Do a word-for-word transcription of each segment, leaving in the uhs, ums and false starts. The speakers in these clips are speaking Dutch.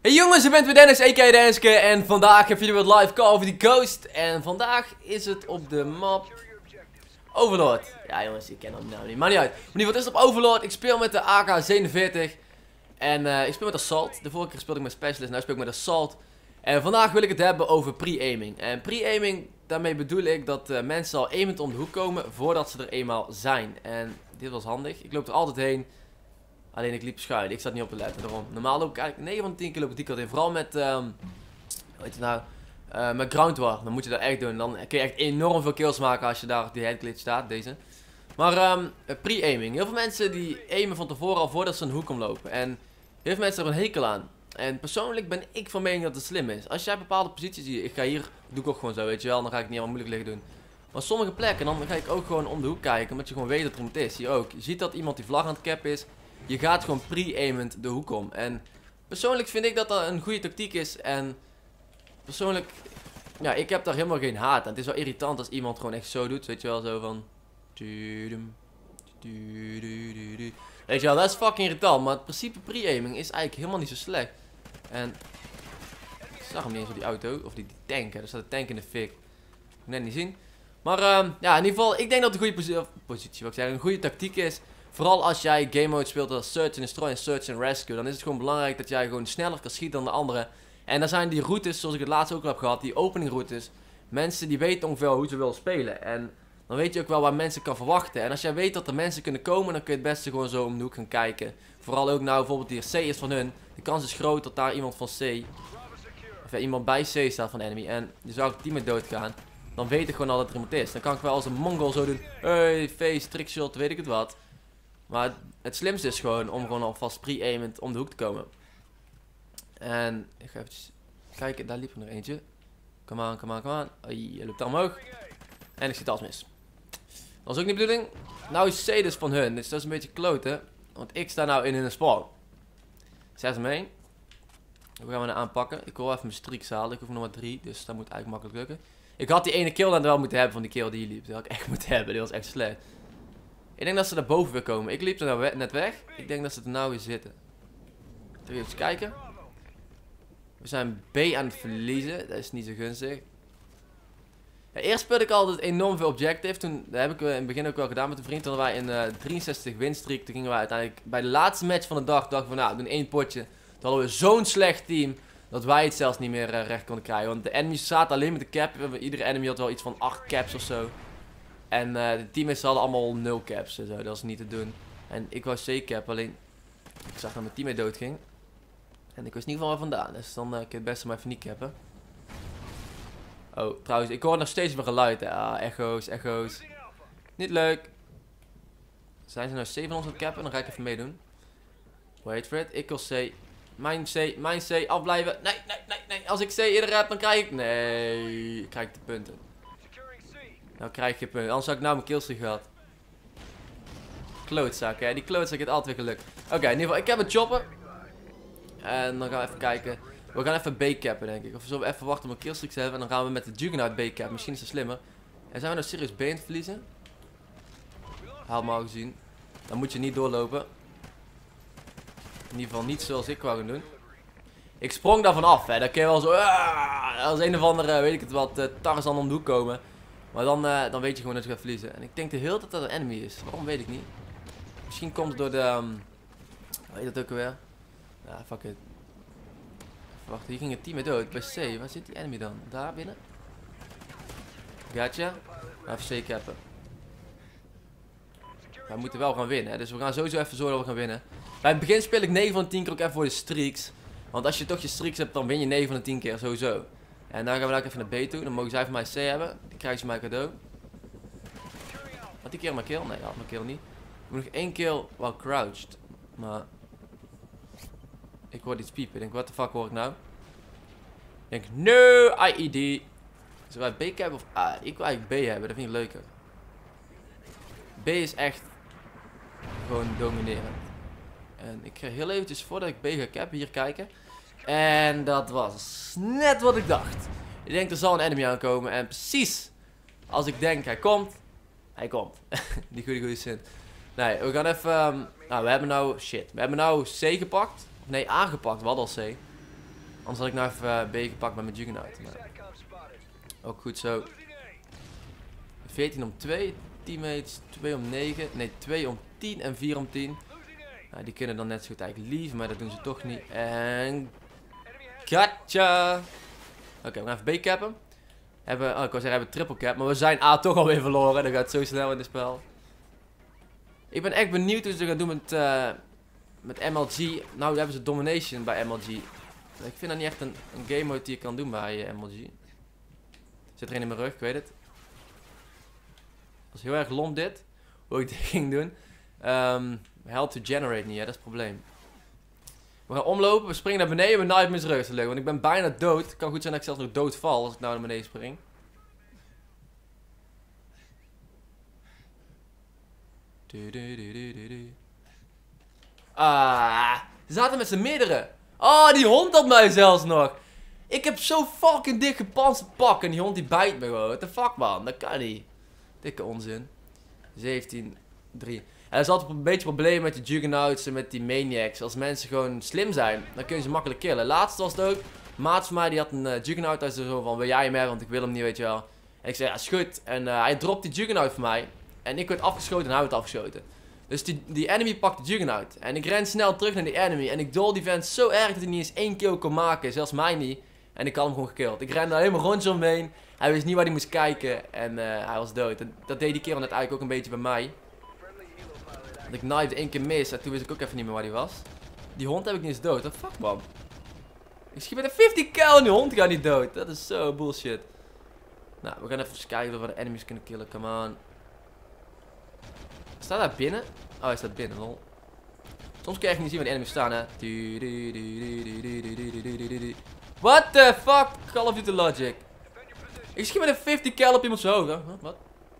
Hey jongens, ik ben weer Dennis, a k a Denniske. En vandaag hebben jullie wat live Call of Duty Ghost. En vandaag is het op de map Overlord. Ja jongens, ik ken hem nou niet, maar niet uit. Maar in ieder geval, het is op Overlord. Ik speel met de A K zevenenveertig. En uh, ik speel met Assault. De vorige keer speelde ik met Specialist, nu speel ik met Assault. En vandaag wil ik het hebben over pre-aiming. En pre-aiming, daarmee bedoel ik dat uh, mensen al aimend om de hoek komen voordat ze er eenmaal zijn. En dit was handig. Ik loop er altijd heen. Alleen ik liep schuin, ik zat niet op te letten, daarom. Normaal loop ik eigenlijk negen van de tien keer loop ik die kant in. Vooral met, um, hoe heet het nou, uh, met ground war. Dan moet je dat echt doen. Dan kun je echt enorm veel kills maken als je daar op die headglitch staat, deze. Maar um, pre-aiming. Heel veel mensen die aimen van tevoren al voordat ze een hoek omlopen. En heel veel mensen hebben een hekel aan. En persoonlijk ben ik van mening dat het slim is. Als jij bepaalde posities ziet, ik ga hier, doe ik ook gewoon zo, weet je wel. Dan ga ik niet helemaal moeilijk liggen doen. Maar sommige plekken, dan ga ik ook gewoon om de hoek kijken. Omdat je gewoon weet dat er iemand is. Hier ook. Je ziet dat iemand die vlag aan het cappen is. Je gaat gewoon pre-aimend de hoek om. En persoonlijk vind ik dat dat een goede tactiek is. En persoonlijk, ja, ik heb daar helemaal geen haat aan. Het is wel irritant als iemand gewoon echt zo doet. Weet je wel, zo van... Weet je wel, dat is fucking irritant. Maar het principe pre-aiming is eigenlijk helemaal niet zo slecht. En ik zag hem niet eens op die auto. Of die, die tank, hè. Er staat een tank in de fik. Ik net niet zien. Maar um, ja, in ieder geval, ik denk dat het een goede posi positie, wat ik zeg, een goede tactiek is. Vooral als jij game mode speelt als Search and Destroy en Search and Rescue. Dan is het gewoon belangrijk dat jij gewoon sneller kan schieten dan de anderen. En dan zijn die routes, zoals ik het laatst ook al heb gehad, die opening routes. Mensen die weten ongeveer hoe ze willen spelen. En dan weet je ook wel waar mensen kan verwachten. En als jij weet dat er mensen kunnen komen, dan kun je het beste gewoon zo om de hoek gaan kijken. Vooral ook nou bijvoorbeeld die C is van hun. De kans is groot dat daar iemand van C, of ja, iemand bij C staat van enemy. En die zou ik die met doodgaan. Dan weet ik gewoon al dat er iemand is. Dan kan ik wel als een mongol zo doen. Hey, face, trickshot, weet ik het wat. Maar het, het slimste is gewoon om gewoon alvast pre-aimend om de hoek te komen. En ik ga even kijken, daar liep er nog eentje. Come on, come on, come on. Oei, je loopt daar omhoog. En ik schiet alles mis. Dat is ook niet de bedoeling. Nou is C dus van hun, dus dat is een beetje kloten. Want ik sta nou in hun spawn. Zet hem heen. We gaan we hem aanpakken. Ik wil even mijn streaks halen. Ik hoef nog maar drie, dus dat moet eigenlijk makkelijk lukken. Ik had die ene kill dan wel moeten hebben van die kill die hier liep. Die had ik echt moeten hebben, die was echt slecht. Ik denk dat ze daar boven weer komen. Ik liep er nou we net weg. Ik denk dat ze er nou weer zitten. Even kijken. We zijn B aan het verliezen. Dat is niet zo gunstig. Ja, eerst speelde ik altijd enorm veel objective. Toen, dat heb ik in het begin ook wel gedaan met een vriend. Toen waren wij in uh, drieënzestig winstreak. Toen gingen we uiteindelijk bij de laatste match van de dag. Dachten we, nou, we doen één potje. Toen hadden we zo'n slecht team. Dat wij het zelfs niet meer uh, recht konden krijgen. Want de enemies zaten alleen met de cap. Iedere enemy had wel iets van acht caps of zo. En uh, de teammates hadden allemaal nul caps en zo. Dat was niet te doen. En ik wou C-cap, alleen ik zag dat mijn teammate dood ging. En ik wist niet van waar vandaan. Dus dan uh, kun je het beste maar even niet cappen. Oh, trouwens, ik hoor nog steeds weer geluid. Hè. Ah, echo's, echo's. Niet leuk. Zijn ze nou C van ons aan het cappen? Dan ga ik even meedoen. Wait for it. Ik wil C. Mijn C, mijn C, afblijven. Nee, nee, nee, nee. Als ik C eerder heb, dan krijg ik... Nee, krijg ik de punten. Nou krijg je punten, anders had ik nou mijn killstreak gehad. Klootzak, hè. Die klootzak heeft altijd weer gelukt. Oké, okay, in ieder geval, ik heb een chopper. En dan gaan we even kijken. We gaan even B-cappen, denk ik. Of zullen we even wachten om een killstreak te hebben. En dan gaan we met de Juggernaut B-cap. Misschien is dat slimmer. En zijn we nou serieus B aan het verliezen? Haal me al gezien. Dan moet je niet doorlopen. In ieder geval niet zoals ik wou gaan doen. Ik sprong daarvan af, hè. Dan kun je wel zo... Uh, als een of andere, weet ik het wat, uh, Tarzan om de hoek komen. Maar dan, uh, dan weet je gewoon dat je gaat verliezen. En ik denk de hele tijd dat dat een enemy is. Waarom weet ik niet. Misschien komt het door de... Um, hoe heet dat ook alweer? Ja, fuck it. Even wachten, hier ging het team mee dood. Bij C, waar zit die enemy dan? Daar binnen? Gotcha. Even C cappen. We moeten wel gaan winnen, hè? Dus we gaan sowieso even zorgen dat we gaan winnen. Bij het begin speel ik negen van de tien keer ook even voor de streaks. Want als je toch je streaks hebt, dan win je negen van de tien keer sowieso. En dan gaan we ook even naar B toe. Dan mogen zij van mij C hebben. Die krijgen ze mij cadeau. Had die keer mijn kill? Nee, had mijn kill niet. Ik moet nog één kill while crouched. Maar... ik hoor iets piepen. Ik denk, what the fuck hoor ik nou? Ik denk, no I E D. Zullen wij B hebben of A? Ik wil eigenlijk B hebben. Dat vind ik leuker. B is echt... gewoon dominerend. En ik ga heel eventjes, voordat ik B ga cappen, hier kijken. En dat was net wat ik dacht. Ik denk er zal een enemy aankomen. En precies als ik denk hij komt. Hij komt. Die goede goede zin. Nee, we gaan even... Um, nou, we hebben nou... Shit. We hebben nou C gepakt. Of nee, A gepakt. We hadden al C. Anders had ik nou even uh, B gepakt met mijn Juggernaut. Maar ook goed zo. veertien om twee. Teammates twee om negen. Nee, twee om tien en vier om tien. Nou, die kunnen dan net zo goed eigenlijk lieven, maar dat doen ze toch niet. En... Gotcha! Oké, okay, we gaan even B-cappen. Hebben, oh, ik wou zeggen, we hebben triple cap, maar we zijn A toch alweer verloren. Dat gaat zo snel in het spel. Ik ben echt benieuwd hoe ze gaan doen met, uh, met M L G. Nou, hebben ze domination bij M L G. Ik vind dat niet echt een, een game mode die je kan doen bij uh, M L G. Zit er een in mijn rug, ik weet het. Dat is heel erg lomp dit. Hoe ik dit ging doen. Um, help to generate niet, hè? Dat is het probleem. We gaan omlopen, we springen naar beneden, we knife mijn rug te lukken. Want ik ben bijna dood. Het kan goed zijn dat ik zelfs nog dood val als ik nou naar beneden spring. Ah, ze zaten met z'n meerdere. Oh, die hond had mij zelfs nog. Ik heb zo fucking dik gepantserd pak en die hond die bijt me gewoon. What the fuck man, dat kan niet. Dikke onzin. zeventien drie. En dat is altijd een beetje een probleem met die Juggernauts en met die Maniacs. Als mensen gewoon slim zijn, dan kun je ze makkelijk killen. Laatst was het ook. Maat van mij die had een uh, Juggernaut. Hij zei zo van, wil jij hem hebben? Want ik wil hem niet, weet je wel. En ik zei, ja, is goed. En uh, hij dropt die Juggernaut voor mij. En ik werd afgeschoten en hij werd afgeschoten. Dus die, die enemy pakt de Juggernaut. En ik ren snel terug naar die enemy. En ik dol die vent zo erg dat hij niet eens één kill kon maken. Zelfs mij niet. En ik had hem gewoon gekilld. Ik rende helemaal rondje omheen. Hij wist niet waar hij moest kijken. En uh, hij was dood. En dat deed die kerel net eigenlijk ook een beetje bij mij. Want ik knifed één keer mis. En toen wist ik ook even niet meer waar hij was. Die hond heb ik niet eens dood. What the fuck man. Ik schiet met een vijftig kill en die hond gaat niet dood. Dat is zo bullshit. Nou, we gaan even eens kijken of we de enemies kunnen killen. Come on. Staat hij binnen? Oh, hij staat binnen, lol. Soms kan je echt niet zien waar de enemies staan, hè. What the fuck? Call of Duty Logic. Ik schiet met een vijftig kill op iemands hoofd, hè. Wat?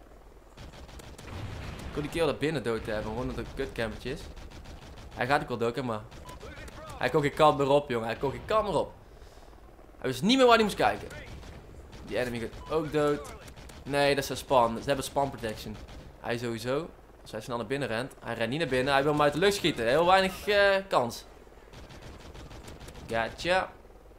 Ik wil die kill daar binnen dood hebben, gewoon dat het een kutcampertje is. Hij gaat ook wel dood, hè, maar... Hij kon geen kant meer op, jongen. Hij kon geen kant meer op. Hij wist niet meer waar hij moest kijken. Die enemy gaat ook dood. Nee, dat is een spawn. Ze hebben spawn protection. Hij sowieso. Als hij snel naar binnen rent. Hij rent niet naar binnen. Hij wil hem uit de lucht schieten. Heel weinig uh, kans. Gotcha.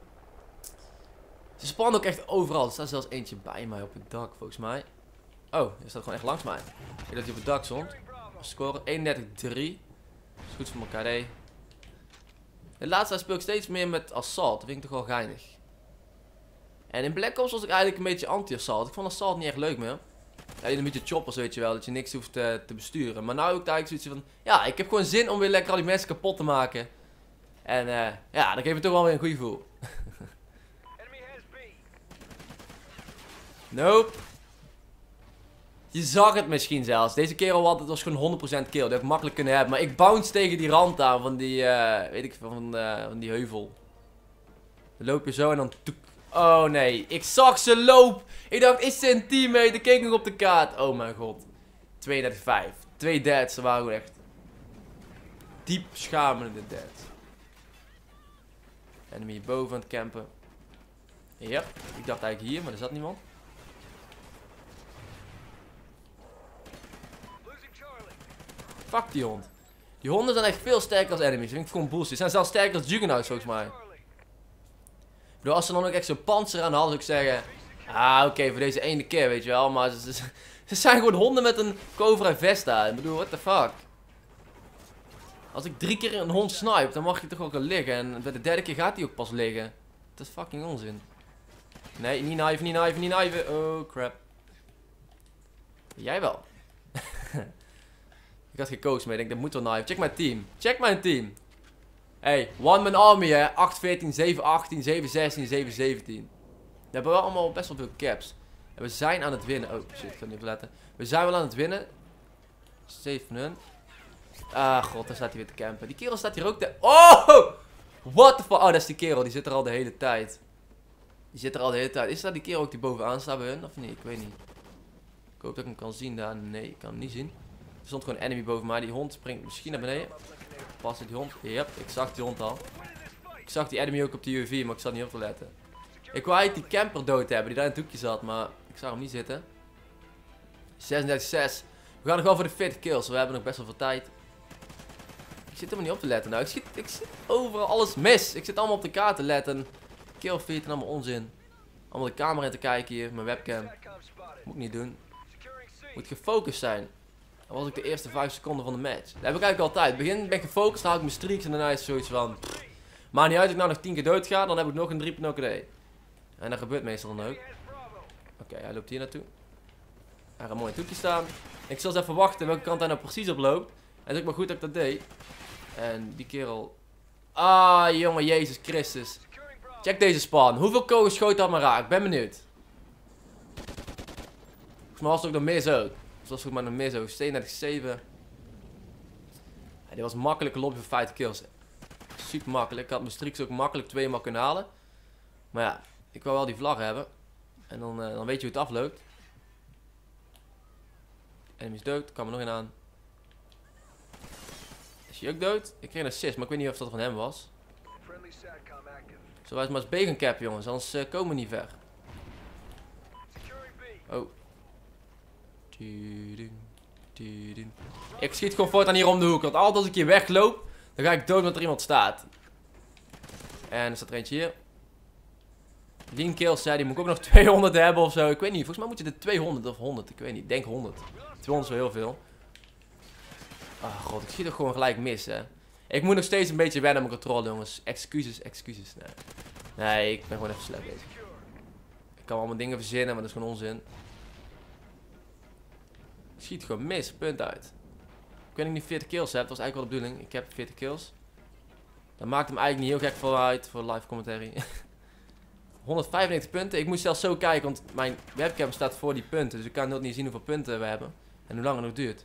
Ze spannen ook echt overal. Er staat zelfs eentje bij mij op het dak, volgens mij. Oh, hij staat gewoon echt langs mij. Ik dacht dat hij op het dak stond. Score eenendertig drie. Is goed voor elkaar, hé. De laatste tijd speel ik steeds meer met Assault. Dat vind ik toch wel geinig. En in Black Ops was ik eigenlijk een beetje anti-Assault. Ik vond Assault niet echt leuk meer. Ja, een beetje choppers, weet je wel. Dat je niks hoeft uh, te besturen. Maar nou heb ik eigenlijk zoiets van... Ja, ik heb gewoon zin om weer lekker al die mensen kapot te maken. En uh, ja, dan geeft het toch wel weer een goed gevoel. Nope. Je zag het misschien zelfs. Deze kerel had, het was gewoon honderd procent kill. Dat heb ik makkelijk kunnen hebben. Maar ik bounce tegen die rand aan van die, uh, weet ik van, uh, van die heuvel. Dan loop je zo en dan... Oh nee, ik zag ze loop. Ik dacht, is ze een teammate? Ik keek nog op de kaart. Oh mijn god. tweeëndertig vijf. Twee deads, ze waren gewoon echt... Diep schamende deads. Enemy hierboven aan het campen. Ja, ik dacht eigenlijk hier, maar er zat niemand. Fuck die hond. Die honden zijn echt veel sterker als enemies. Dat vind ik gewoon bullshit. Ze zijn zelfs sterker als Juggernauts volgens mij. Ik bedoel, als ze dan ook echt zo'n panzer aan hadden, zou ik zeggen... Ah, oké, okay, voor deze ene keer, weet je wel. Maar ze, ze, ze zijn gewoon honden met een Cobra Vesta. Ik bedoel, what the fuck. Als ik drie keer een hond snipe, dan mag je toch ook al liggen. En bij de derde keer gaat hij ook pas liggen. Dat is fucking onzin. Nee, niet kniven, niet kniven, niet kniven. Oh, crap. Jij wel. Ik had gekozen, maar ik denk, dat moet wel knife. Check mijn team. Check mijn team. Hey, one man army hè. acht veertien, zeven achttien, zeven zestien, zeven zeventien. We hebben wel allemaal best wel veel caps. En we zijn aan het winnen. Oh shit, ik ga niet opletten. We zijn wel aan het winnen. zeven van hun. Ah god, daar staat hij weer te campen. Die kerel staat hier ook te... Oh! What the fuck? Oh, dat is die kerel. Die zit er al de hele tijd. Die zit er al de hele tijd. Is dat die kerel ook die bovenaan staat bij hun? Of niet? Ik weet niet. Ik hoop dat ik hem kan zien daar. Nee, ik kan hem niet zien. Er stond gewoon een enemy boven mij. Die hond springt misschien naar beneden. Passen die hond. Yep, ik zag die hond al. Ik zag die enemy ook op de U A V, maar ik zat niet op te letten. Ik wou eigenlijk die camper dood hebben die daar in het hoekje zat, maar ik zag hem niet zitten. zesendertig zes. We gaan nog wel voor de veertig kills. We hebben nog best wel veel tijd. Ik zit helemaal niet op te letten. Nou, ik schiet, ik zit overal alles mis. Ik zit allemaal op de kaart te letten. killfeed en allemaal onzin. Allemaal de camera in te kijken hier, mijn webcam. Moet ik niet doen. Moet gefocust zijn. Dat was ik de eerste vijf seconden van de match. Dat heb ik eigenlijk altijd. In het begin ben ik gefocust, dan haal ik mijn streaks en daarna is het zoiets van... Pff, maakt niet uit dat ik nou nog tien keer dood ga, dan heb ik nog een drie punt nul. En dat gebeurt meestal dan ook. Oké, okay, hij loopt hier naartoe. Hij gaat mooi in het hoekje staan. Ik zal eens even wachten welke kant hij nou precies op loopt. En het is ook maar goed dat ik dat deed. En die kerel... Ah, jongen, Jezus Christus. Check deze span. Hoeveel kogels schoot dat maar raak? Ik ben benieuwd. Volgens mij was het ook nog mis ook. Zoals volgens mij nog mis ook. zevenendertig zeven. Ja, dit was een makkelijke lobby voor vijftig kills. Super makkelijk. Ik had mijn streaks ook makkelijk tweemaal kunnen halen. Maar ja, ik wil wel die vlag hebben. En dan, uh, dan weet je hoe het afloopt. Enemy is dood. Kan er nog een aan. Is hij ook dood? Ik kreeg een assist, maar ik weet niet of dat van hem was. Zo wij maar eens B gaan cappen, jongens. Anders uh, komen we niet ver. Oh. Ik schiet gewoon voortaan hier om de hoek. Want altijd als ik hier wegloop, dan ga ik dood omdat er iemand staat. En er staat er eentje hier. tien kills, ja, die moet ik ook nog tweehonderd hebben of zo. Ik weet niet, volgens mij moet je de tweehonderd of honderd. Ik weet niet, ik denk honderd. tweehonderd is wel heel veel. Ah, god, ik schiet er gewoon gelijk mis, hè. Ik moet nog steeds een beetje wennen aan mijn controle, jongens. Excuses, excuses. Nee. nee, ik ben gewoon even slecht bezig. Ik kan allemaal dingen verzinnen, maar dat is gewoon onzin. Ik schiet gewoon mis, punt uit. Ik weet dat ik niet veertig kills heb, dat was eigenlijk wel de bedoeling. Ik heb veertig kills. Dat maakt hem eigenlijk niet heel gek veel uit voor live commentary. honderdvijfennegentig punten. Ik moest zelfs zo kijken, want mijn webcam staat voor die punten. Dus ik kan nooit niet zien hoeveel punten we hebben. En hoe lang het nog duurt.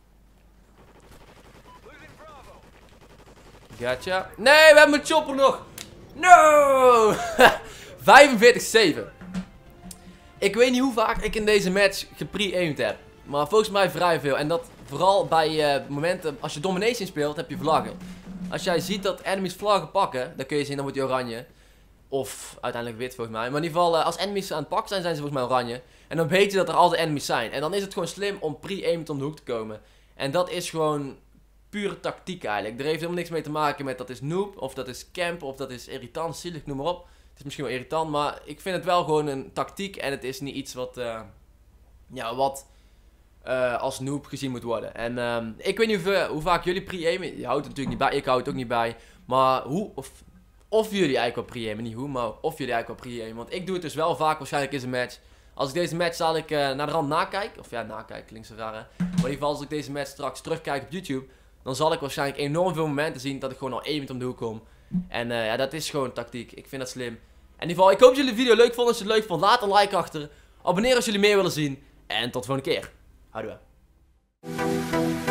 Gotcha. Nee, we hebben mijn chopper nog. No! vijfenveertig zeven. Ik weet niet hoe vaak ik in deze match gepre-aimed heb. Maar volgens mij vrij veel. En dat vooral bij uh, momenten, als je domination speelt, heb je vlaggen. Als jij ziet dat enemies vlaggen pakken, dan kun je zien, dan wordt die oranje. Of uiteindelijk wit volgens mij. Maar in ieder geval, uh, als enemies aan het pakken zijn, zijn ze volgens mij oranje. En dan weet je dat er altijd enemies zijn. En dan is het gewoon slim om pre-aimed om de hoek te komen. En dat is gewoon pure tactiek eigenlijk. Er heeft helemaal niks mee te maken met dat is noob, of dat is camp, of dat is irritant, zielig, noem maar op. Het is misschien wel irritant, maar ik vind het wel gewoon een tactiek. En het is niet iets wat, uh, ja, wat uh, als noob gezien moet worden. En um, ik weet niet hoe, hoe vaak jullie pre-aimen. Je houdt het natuurlijk niet bij, ik houd het ook niet bij. Maar hoe, of, of jullie eigenlijk wel pre-aimen, niet hoe, maar of jullie eigenlijk wel pre-aimen. Want ik doe het dus wel vaak, waarschijnlijk in een match. Als ik deze match dadelijk uh, naar de rand nakijk, of ja, nakijk, klinkt zo raar hè. Maar in ieder geval als ik deze match straks terugkijk op YouTube, dan zal ik waarschijnlijk enorm veel momenten zien dat ik gewoon al één om de hoek kom. En uh, ja, dat is gewoon tactiek. Ik vind dat slim. In ieder geval, ik hoop dat jullie de video leuk vonden. Als je het leuk vond, laat een like achter. Abonneer als jullie meer willen zien. En tot de volgende keer. Houdoe.